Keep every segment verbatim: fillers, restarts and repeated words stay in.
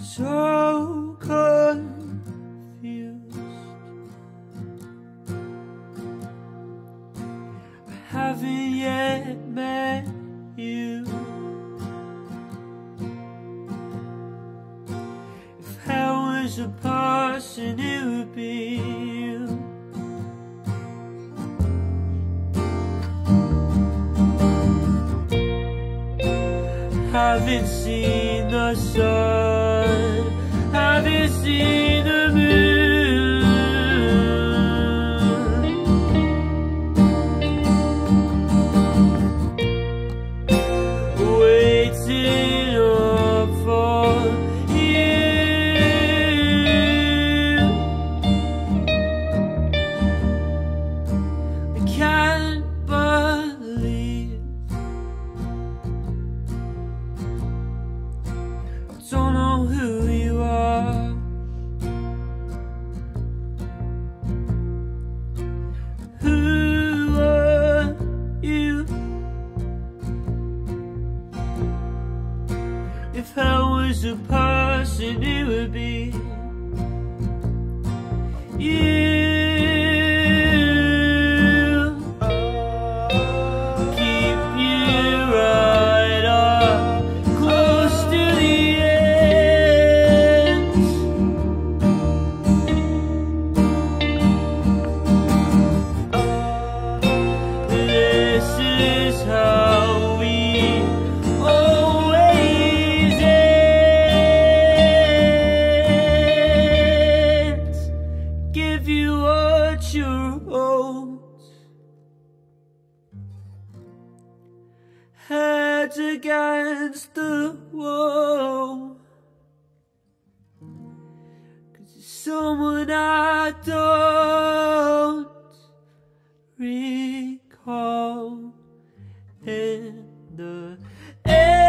so confused. I haven't yet met you. If hell was a person, it would be you. Haven't seen the sun, haven't seen the moon, waiting up for you. I can't believe don't know who you are. Who are you? If I was a person, it would be you. Keep you right up close to the this is how we always end. Give you what you're owed. Heads against the wall, 'cause it's someone I don't recall in the end.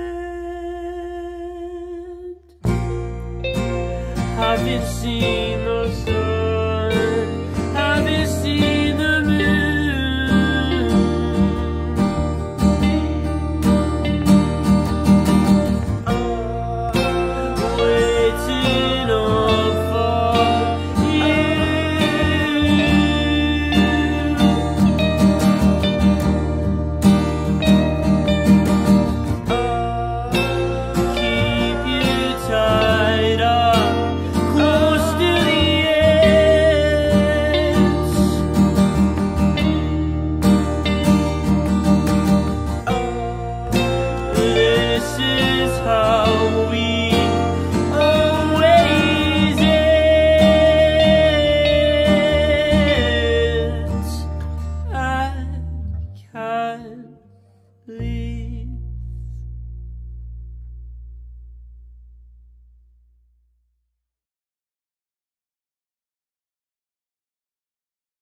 Haven't seen the